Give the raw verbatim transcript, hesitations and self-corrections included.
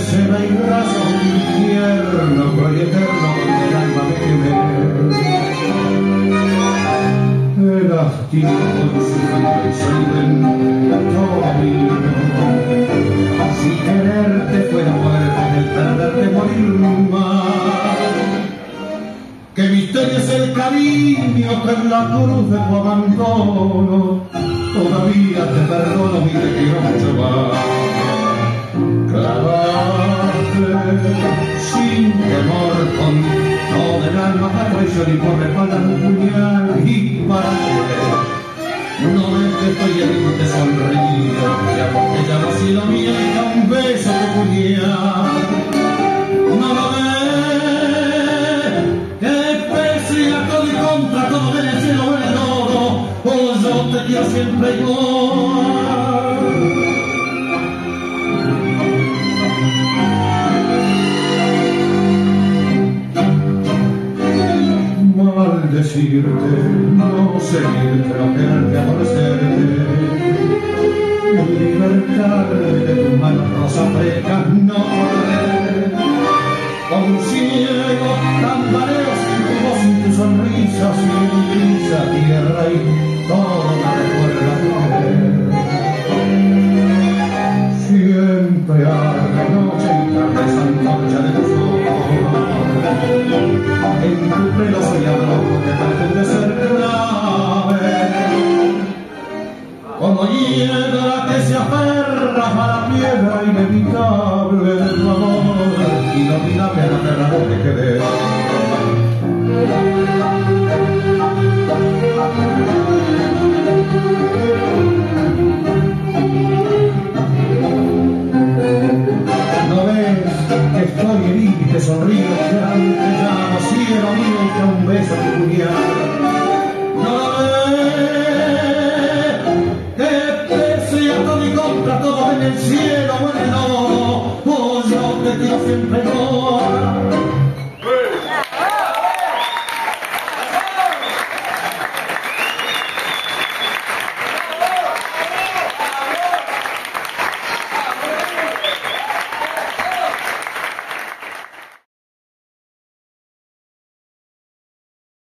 seda y brazo infierno, cruel y eterno, donde el alma me quemé. El hastío con su sonrisa inventó camino. Si quererte fuera muerte, en el perderte morir más. Qué misterio es el cariño que en la cruz de tu abandono todavía te perdono y te quiero mucho más. Clavaste sin temor con todo el alma a traición y por la espalda un puñal y para qué. No ves que estoy herido y te sonrío, ya porque ya no ha sido mía y da un beso de puñal. No lo ves, que pese a todo y contra todo, en el cielo, en el lodo, o yo te quiero siempre igual. Maldecirte, no seguirte, no quererte, aborrecerte, libertarme de tu mano rosa fresca, no correr, con un ciego tambaleo sin tu voz, sin tu sonrisa, sin brisa, tierra y todo me recuerda a tu querer. Siempre arde noche y tarde esa antorcha de tus ojos. En tu pelo soy abrojo que pretende ser clave, como hiedra que se aferra a la piedra inevitable de tu amor, inolvidable a la tierra donde quedé. ¿No ves que estoy herido y te sonrío? Ya te llamo, cielo mío, y te un beso tu puñal. ¿No lo ves? Que pese a todo y contra todo, en el cielo o en el lodo, oh, yo te quiero siempre igual.